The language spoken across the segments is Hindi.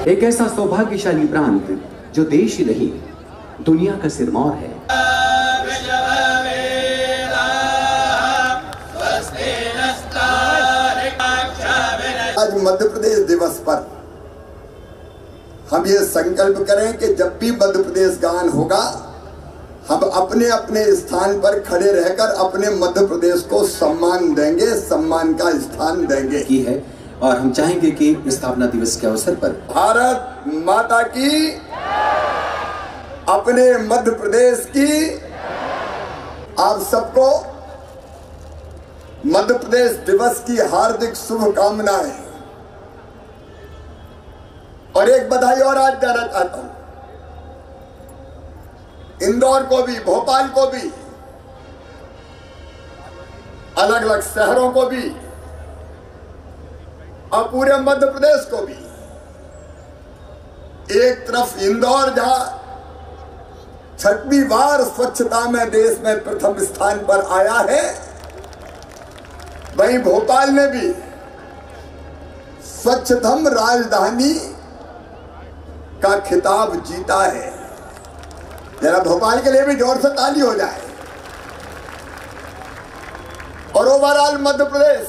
एक ऐसा सौभाग्यशाली प्रांत जो देश ही नहीं दुनिया का सिरमौर है। आज मध्य प्रदेश दिवस पर हम ये संकल्प करें कि जब भी मध्य प्रदेश गान होगा हम अपने अपने स्थान पर खड़े रहकर अपने मध्य प्रदेश को सम्मान देंगे, सम्मान का स्थान देंगे की है। और हम चाहेंगे कि स्थापना दिवस के अवसर पर भारत माता की, अपने मध्य प्रदेश की, आप सबको मध्य प्रदेश दिवस की हार्दिक शुभकामनाएं। और एक बधाई और आज देना चाहता हूं इंदौर को भी, भोपाल को भी, अलग अलग शहरों को भी और पूरे मध्य प्रदेश को भी। एक तरफ इंदौर जहां 6वीं बार स्वच्छता में देश में प्रथम स्थान पर आया है, वहीं भोपाल ने भी स्वच्छतम राजधानी का खिताब जीता है। जरा भोपाल के लिए भी जोर से ताली हो जाए। और ओवरऑल मध्य प्रदेश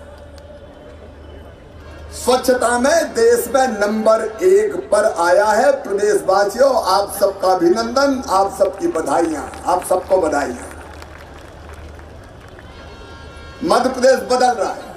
स्वच्छता में देश में नंबर 1 पर आया है। प्रदेशवासियों, आप सबका अभिनंदन, आप सबकी बधाइयां, आप सबको बधाइयां। मध्य प्रदेश बदल रहा है,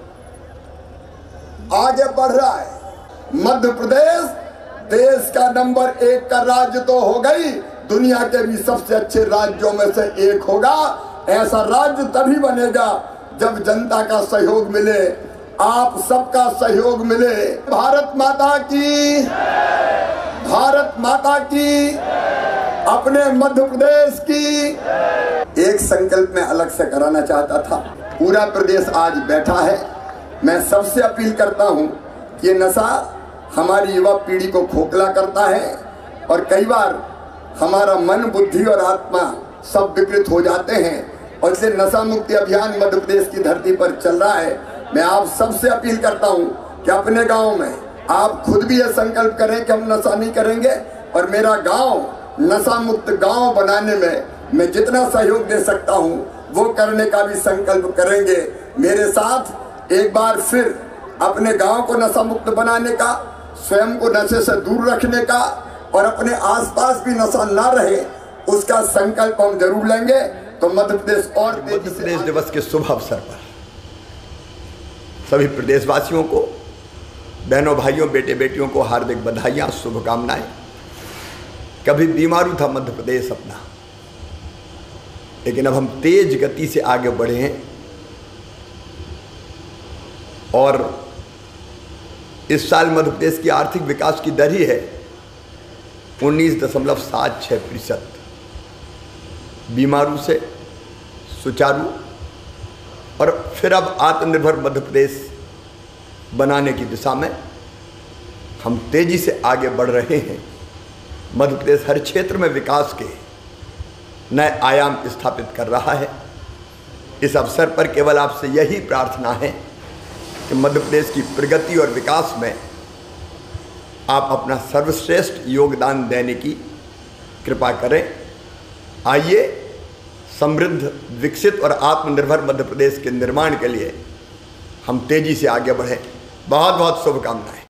आगे बढ़ रहा है। मध्य प्रदेश देश का नंबर 1 का राज्य तो हो गई, दुनिया के भी सबसे अच्छे राज्यों में से एक होगा। ऐसा राज्य तभी बनेगा जब जनता का सहयोग मिले, आप सबका सहयोग मिले। भारत माता की, भारत माता की, अपने मध्य प्रदेश की। एक संकल्प में अलग से कराना चाहता था। पूरा प्रदेश आज बैठा है। मैं सबसे अपील करता हूं कि ये नशा हमारी युवा पीढ़ी को खोखला करता है और कई बार हमारा मन, बुद्धि और आत्मा सब विकृत हो जाते हैं। और इसलिए नशा मुक्ति अभियान मध्य प्रदेश की धरती पर चल रहा है। मैं आप सबसे अपील करता हूं कि अपने गांव में आप खुद भी यह संकल्प करें कि हम नशा नहीं करेंगे और मेरा गांव नशा मुक्त गांव बनाने में मैं जितना सहयोग दे सकता हूं वो करने का भी संकल्प करेंगे। मेरे साथ एक बार फिर अपने गांव को नशा मुक्त बनाने का, स्वयं को नशे से दूर रखने का और अपने आसपास भी नशा ना रहे उसका संकल्प हम जरूर लेंगे। तो मध्य प्रदेश और मध्य प्रदेश दिवस के शुभ अवसर पर सभी प्रदेशवासियों को, बहनों भाइयों, बेटे बेटियों को हार्दिक बधाइयाँ, शुभकामनाएं। कभी बीमारू था मध्य प्रदेश अपना, लेकिन अब हम तेज गति से आगे बढ़े हैं और इस साल मध्य प्रदेश की आर्थिक विकास की दर ही है 19.76%। बीमारू से सुचारू और फिर अब आत्मनिर्भर मध्य प्रदेश बनाने की दिशा में हम तेजी से आगे बढ़ रहे हैं। मध्य प्रदेश हर क्षेत्र में विकास के नए आयाम स्थापित कर रहा है। इस अवसर पर केवल आपसे यही प्रार्थना है कि मध्य प्रदेश की प्रगति और विकास में आप अपना सर्वश्रेष्ठ योगदान देने की कृपा करें। आइए समृद्ध, विकसित और आत्मनिर्भर मध्य प्रदेश के निर्माण के लिए हम तेजी से आगे बढ़ें। बहुत बहुत शुभकामनाएं।